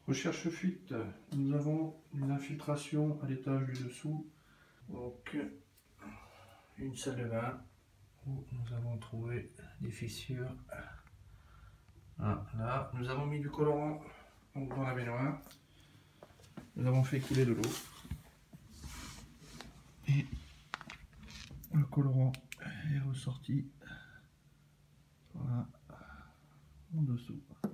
Recherche fuite, nous avons une infiltration à l'étage du dessous, donc une salle de bain où nous avons trouvé des fissures. Là, nous avons mis du colorant dans la baignoire, nous avons fait couler de l'eau et le colorant est ressorti, voilà, en dessous.